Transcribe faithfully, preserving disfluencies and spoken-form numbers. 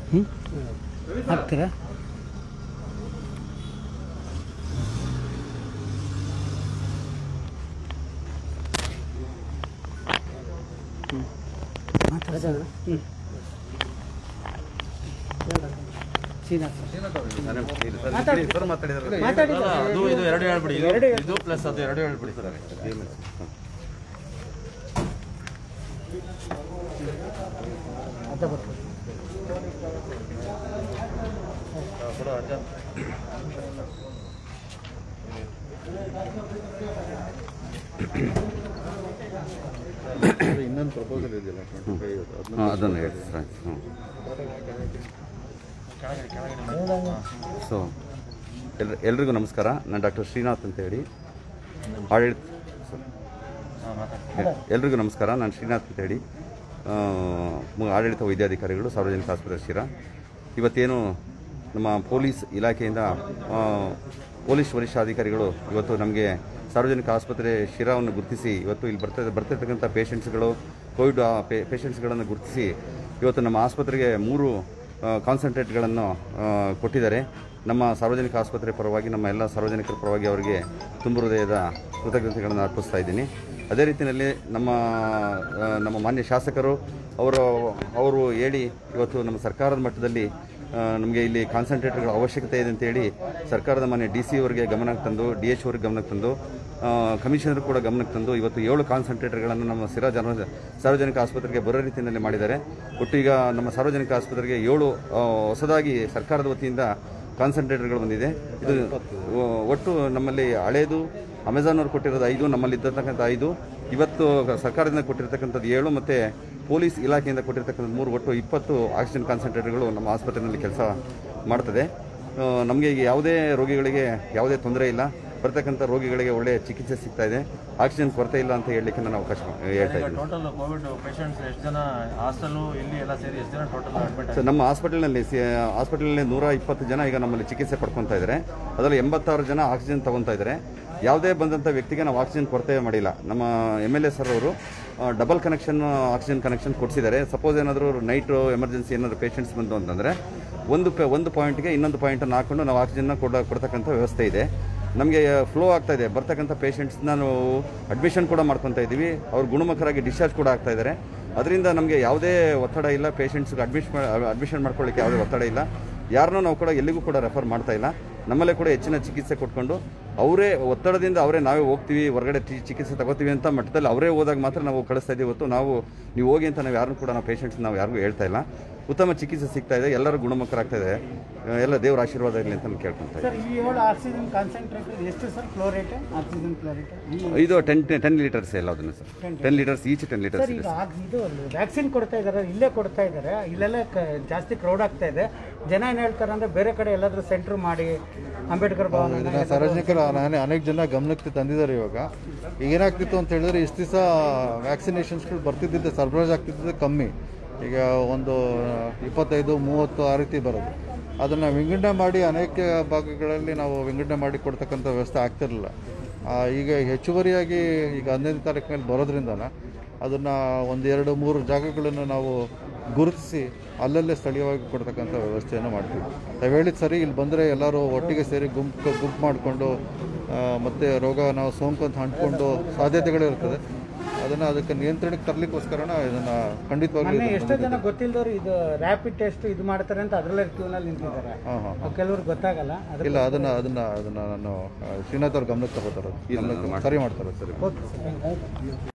ಹ್ಞೂ ಹಾಕ್ತೀರಾ? ಹ್ಞೂ ಮಾತಾಡ್ಸೋಣ. ಹ್ಞೂ ಅದು ಇದು ಎರಡು ಹೇಳ್ಬಿಡಿ, ಇದು ಪ್ಲಸ್ ಅದು ಎರಡು ಹೇಳ್ಬಿಡಿ ಸರ್. ಇನ್ನೊಂದು ಪ್ರಪೋಸಲ್ ಇದೆಯಲ್ಲ ಅದನ್ನು ಹೇಳಿ ಸರ್. ಹ್ಞೂ ಸೊ ಎಲ್ ಎಲ್ರಿಗೂ ನಮಸ್ಕಾರ. ನಾನು ಡಾಕ್ಟರ್ ಶ್ರೀನಾಥ್ ಅಂತ ಹೇಳಿ ಆಡಳಿತ ಎಲ್ರಿಗೂ ನಮಸ್ಕಾರ. ನಾನು ಶ್ರೀನಾಥ್ ಅಂತ ಹೇಳಿ ಆಡಳಿತ ವೈದ್ಯಾಧಿಕಾರಿಗಳು, ಸಾರ್ವಜನಿಕ ಆಸ್ಪತ್ರೆ ಶಿರಾ. ಇವತ್ತೇನು ನಮ್ಮ ಪೊಲೀಸ್ ಇಲಾಖೆಯಿಂದ ಪೊಲೀಸ್ ವರಿಷ್ಠಾಧಿಕಾರಿಗಳು ಇವತ್ತು ನಮಗೆ ಸಾರ್ವಜನಿಕ ಆಸ್ಪತ್ರೆ ಶಿರಾವನ್ನು ಗುರುತಿಸಿ ಇವತ್ತು ಇಲ್ಲಿ ಬರ್ತಾ ಬರ್ತಿರ್ತಕ್ಕಂಥ ಪೇಷಂಟ್ಸ್ಗಳು, ಕೋವಿಡ್ ಪೇ ಪೇಷಂಟ್ಸ್ಗಳನ್ನು ಗುರುತಿಸಿ ಇವತ್ತು ನಮ್ಮ ಆಸ್ಪತ್ರೆಗೆ ಮೂರು ಕಾನ್ಸಂಟ್ರೇಟ್ಗಳನ್ನು ಕೊಟ್ಟಿದ್ದಾರೆ. ನಮ್ಮ ಸಾರ್ವಜನಿಕ ಆಸ್ಪತ್ರೆ ಪರವಾಗಿ, ನಮ್ಮ ಎಲ್ಲ ಸಾರ್ವಜನಿಕರ ಪರವಾಗಿ ಅವರಿಗೆ ತುಂಬ ಹೃದಯದ ಕೃತಜ್ಞತೆಗಳನ್ನು ಅರ್ಪಿಸ್ತಾ ಇದ್ದೀನಿ. ಅದೇ ರೀತಿಯಲ್ಲಿ ನಮ್ಮ ನಮ್ಮ ಮಾನ್ಯ ಶಾಸಕರು ಅವರು ಅವರು ಹೇಳಿ ಇವತ್ತು ನಮ್ಮ ಸರ್ಕಾರದ ಮಟ್ಟದಲ್ಲಿ ನಮಗೆ ಇಲ್ಲಿ ಕಾನ್ಸಂಟ್ರೇಟರ್ಗಳ ಅವಶ್ಯಕತೆ ಇದೆ ಅಂತೇಳಿ ಸರ್ಕಾರದ ಮಾನ್ಯ ಡಿ ಸಿ ಅವರಿಗೆ ಗಮನಕ್ಕೆ ತಂದು, ಡಿ ಎಚ್ ಅವ್ರಿಗೆ ಗಮನಕ್ಕೆ ತಂದು, ಕಮಿಷನರ್ ಕೂಡ ಗಮನಕ್ಕೆ ತಂದು ಇವತ್ತು ಏಳು ಕಾನ್ಸಂಟ್ರೇಟರ್ಗಳನ್ನು ನಮ್ಮ ಸಿರಾ ಜನ ಸಾರ್ವಜನಿಕ ಆಸ್ಪತ್ರೆಗೆ ಬರೋ ರೀತಿಯಲ್ಲಿ ಮಾಡಿದ್ದಾರೆ. ಒಟ್ಟು ಈಗ ನಮ್ಮ ಸಾರ್ವಜನಿಕ ಆಸ್ಪತ್ರೆಗೆ ಏಳು ಹೊಸದಾಗಿ ಸರ್ಕಾರದ ವತಿಯಿಂದ ಕಾನ್ಸಂಟ್ರೇಟರ್ಗಳು ಬಂದಿದೆ. ಇದು ಒಟ್ಟು ನಮ್ಮಲ್ಲಿ ಹಳೇದು ಅಮೆಝಾನ್ ಅವ್ರು ಕೊಟ್ಟಿರೋದು ಐದು, ನಮ್ಮಲ್ಲಿ ಇದ್ದತಕ್ಕಂಥ ಐದು, ಇವತ್ತು ಸರ್ಕಾರದಿಂದ ಕೊಟ್ಟಿರ್ತಕ್ಕಂಥದ್ದು ಏಳು, ಮತ್ತು ಪೊಲೀಸ್ ಇಲಾಖೆಯಿಂದ ಕೊಟ್ಟಿರ್ತಕ್ಕಂಥ ಮೂರು, ಒಟ್ಟು ಇಪ್ಪತ್ತು ಆಕ್ಸಿಜನ್ ಕಾನ್ಸಂಟ್ರೇಟರ್ಗಳು ನಮ್ಮ ಆಸ್ಪತ್ರೆಯಲ್ಲಿ ಕೆಲಸ ಮಾಡ್ತದೆ. ನಮಗೆ ಈಗ ಯಾವುದೇ ರೋಗಿಗಳಿಗೆ ಯಾವುದೇ ತೊಂದರೆ ಇಲ್ಲ. ಬರ್ತಕ್ಕಂಥ ರೋಗಿಗಳಿಗೆ ಒಳ್ಳೆಯ ಚಿಕಿತ್ಸೆ ಸಿಗ್ತಾ ಇದೆ. ಆಕ್ಸಿಜನ್ ಕೊರತೆ ಇಲ್ಲ ಅಂತ ಹೇಳಲಿಕ್ಕೆ ನಾನು ಅವಕಾಶ ಹೇಳ್ತಾ ಇದ್ದೀನಿ. ಟೋಟಲ್ ಕೋವಿಡ್ ಪೇಷಂಟ್ಸ್ ಎಷ್ಟು ಜನ ಹಾಸ್ಟೆಲು ಇಲ್ಲಿ ಎಲ್ಲ ಸೇರಿ ಎಷ್ಟು ಜನ ಟೋಟಲ್ ಅಡ್ಮಿಟ್? ಸರ್, ನಮ್ಮ ಹಾಸ್ಪಿಟಲ್ನಲ್ಲಿ ಹಾಸ್ಪಿಟಲ್ನಲ್ಲಿ ನೂರ ಇಪ್ಪತ್ತು ಜನ ಈಗ ನಮ್ಮಲ್ಲಿ ಚಿಕಿತ್ಸೆ ಪಡ್ಕೊತಾ ಇದ್ದಾರೆ. ಅದರಲ್ಲಿ ಎಂಬತ್ತಾರು ಜನ ಆಕ್ಸಿಜನ್ ತೊಗೊತಾ ಇದ್ದಾರೆ. ಯಾವುದೇ ಬಂದಂಥ ವ್ಯಕ್ತಿಗೆ ನಾವು ಆಕ್ಸಿಜನ್ ಕೊರತೆ ಮಾಡಿಲ್ಲ. ನಮ್ಮ ಎಮ್ ಎಲ್ ಎ ಸರ್ ಅವರು ಡಬಲ್ ಕನೆಕ್ಷನ್ ಆಕ್ಸಿಜನ್ ಕನೆಕ್ಷನ್ ಕೊಡಿಸಿದ್ದಾರೆ. ಸಪೋಸ್ ಏನಾದರೂ ನೈಟು ಎಮರ್ಜೆನ್ಸಿ ಏನಾದರೂ ಪೇಷಂಟ್ಸ್ ಬಂದು ಅಂತಂದರೆ ಒಂದು ಒಂದು ಪಾಯಿಂಟ್ಗೆ ಇನ್ನೊಂದು ಪಾಯಿಂಟನ್ನು ಹಾಕ್ಕೊಂಡು ನಾವು ಆಕ್ಸಿಜನ್ನ ಕೊಡ ಕೊಡ್ತಕ್ಕಂಥ ವ್ಯವಸ್ಥೆ ಇದೆ. ನಮಗೆ ಫ್ಲೋ ಆಗ್ತಾ ಇದೆ. ಬರ್ತಕ್ಕಂಥ ಪೇಷಂಟ್ಸ್ನ ನಾವು ಅಡ್ಮಿಷನ್ ಕೂಡ ಮಾಡ್ಕೊತಾ ಇದ್ದೀವಿ. ಅವ್ರು ಗುಣಮುಖರಾಗಿ ಡಿಸ್ಚಾರ್ಜ್ ಕೂಡ ಆಗ್ತಾ ಇದ್ದಾರೆ. ಅದರಿಂದ ನಮಗೆ ಯಾವುದೇ ಒತ್ತಡ ಇಲ್ಲ. ಪೇಷಂಟ್ಸ್ಗೆ ಅಡ್ಮಿಷ್ ಅಡ್ಮಿಷನ್ ಮಾಡ್ಕೊಳ್ಳಿಕ್ಕೆ ಯಾವುದೇ ಒತ್ತಡ ಇಲ್ಲ. ಯಾರನ್ನೂ ನಾವು ಕೂಡ ಎಲ್ಲಿಗೂ ಕೂಡ ರೆಫರ್ ಮಾಡ್ತಾ ಇಲ್ಲ. ನಮ್ಮಲ್ಲೇ ಕೂಡ ಹೆಚ್ಚಿನ ಚಿಕಿತ್ಸೆ ಕೊಟ್ಕೊಂಡು ಅವರೇ ಒತ್ತಡದಿಂದ ಅವರೇ ನಾವೇ ಹೋಗ್ತೀವಿ, ಹೊರಗಡೆ ಚಿಕಿತ್ಸೆ ತಗೋತೀವಿ ಅಂತ ಮಟ್ಟದಲ್ಲಿ ಅವರೇ ಹೋದಾಗ ಮಾತ್ರ ನಾವು ಕಳಿಸ್ತಾ ಇದ್ದೀವಿ. ಹೊತ್ತು ನಾವು ನೀವು ಹೋಗಿ ಅಂತ ನಾವು ಯಾರನ್ನೂ ಕೂಡ ನಾವು ಪೇಷಂಟ್ಸ್ ನಾವು ಯಾರಿಗೂ ಹೇಳ್ತಾ ಇಲ್ಲ. ಉತ್ತಮ ಚಿಕಿತ್ಸೆ ಸಿಗ್ತಾ ಇದೆ. ಎಲ್ಲರೂ ಗುಣಮುಖರಾಗ್ತಾ ಇದೆ. ಎಲ್ಲ ದೇವರ ಆಶೀರ್ವಾದ ಇರಲಿ ಅಂತ ನಾನು ಕೇಳ್ಕೊತಾ ಇದ್ದೀನಿ. ಇದು ಟೆನ್ ಟೆನ್ ಲೀಟರ್ಸ್ ಎಲ್ಲ ಅದನ್ನು sir, ten litres each ten litres ಇದೆ. ಇದು ವ್ಯಾಕ್ಸಿನ್ ಕೊಡ್ತಾ ಇದ್ದಾರೆ, ಇಲ್ಲೇ ಕೊಡ್ತಾ ಇದ್ದಾರೆ. ಇಲ್ಲೆಲ್ಲ ಜಾಸ್ತಿ ಕ್ರೌಡ್ ಆಗ್ತಾ ಇದೆ. ಜನ ಏನು ಹೇಳ್ತಾರೆ ಅಂದರೆ ಬೇರೆ ಕಡೆ ಎಲ್ಲಾದರೂ ಸೆಂಟ್ರ್ ಮಾಡಿ ಅಂಬೇಡ್ಕರ್ ಭವನ ಇದನ್ನು ಸಾರ್ವಜನಿಕರು ಅನೇಕ ಜನ ಗಮನಕ್ಕೆ ತಂದಿದ್ದಾರೆ. ಇವಾಗ ಏನಾಗ್ತಿತ್ತು ಅಂತ ಹೇಳಿದ್ರೆ ಇಷ್ಟು ದಿವಸ ವ್ಯಾಕ್ಸಿನೇಷನ್ಸ್ಗಳು ಬರ್ತಿದ್ದಿದ್ದು ಸರಬರಾಜು ಆಗ್ತಿದ್ದಿದ್ದು ಕಮ್ಮಿ. ಈಗ ಒಂದು ಇಪ್ಪತ್ತೈದು ಮೂವತ್ತು ಆ ರೀತಿ ಬರೋದು. ಅದನ್ನು ವಿಂಗಡಣೆ ಮಾಡಿ ಅನೇಕ ಭಾಗಗಳಲ್ಲಿ ನಾವು ವಿಂಗಡಣೆ ಮಾಡಿ ಕೊಡ್ತಕ್ಕಂಥ ವ್ಯವಸ್ಥೆ ಆಗ್ತಿರಲಿಲ್ಲ. ಈಗ ಹೆಚ್ಚುವರಿಯಾಗಿ ಈಗ ಹದಿನೈದು ತಾರೀಕಿನಲ್ಲಿ ಬರೋದ್ರಿಂದನ ಅದನ್ನು ಒಂದು ಎರಡು ಮೂರು ಜಾಗಗಳನ್ನು ನಾವು ಗುರುತಿಸಿ ಅಲ್ಲಲ್ಲೇ ಸ್ಥಳೀಯವಾಗಿ ಕೊಡ್ತಕ್ಕಂಥ ವ್ಯವಸ್ಥೆಯನ್ನು ಮಾಡ್ತೀವಿ. ನಾವು ಹೇಳಿದ ಸರಿ, ಇಲ್ಲಿ ಬಂದರೆ ಎಲ್ಲರೂ ಒಟ್ಟಿಗೆ ಸೇರಿ ಗುಂಪು ಗುಂಪು ಮಾಡಿಕೊಂಡು ಮತ್ತು ರೋಗ ನಾವು ಸೋಂಕು ಅಂತ ಅಂಟ್ಕೊಂಡು ಸಾಧ್ಯತೆಗಳಿರ್ತದೆ. ಅದನ್ನು ಅದಕ್ಕೆ ನಿಯಂತ್ರಣಕ್ಕೆ ತರಲಿಕ್ಕೋಸ್ಕರನ ಇದನ್ನು ಖಂಡಿತವಾಗಿ ಎಷ್ಟೋ ಜನ ಗೊತ್ತಿಲ್ಲದವರು ಇದು ರ್ಯಾಪಿಡ್ ಟೆಸ್ಟ್ ಇದು ಮಾಡ್ತಾರೆ ಅಂತ ಅದರಲ್ಲೇ ಕ್ಯೂನಲ್ಲಿ ನಿಂತಿದ್ದಾರೆ. ಹಾಂ ಹಾಂ ಕೆಲವ್ರಿಗೆ ಗೊತ್ತಾಗಲ್ಲ. ಇಲ್ಲ, ಅದನ್ನು ಅದನ್ನು ಅದನ್ನು ನಾನು ಶ್ರೀನಾಥ್ ಅವ್ರ ಗಮನಕ್ಕೆ ತಗೋತಾರೆ, ಸರಿ ಮಾಡ್ತಾರೆ. ಸರಿ. ಓಕೆ.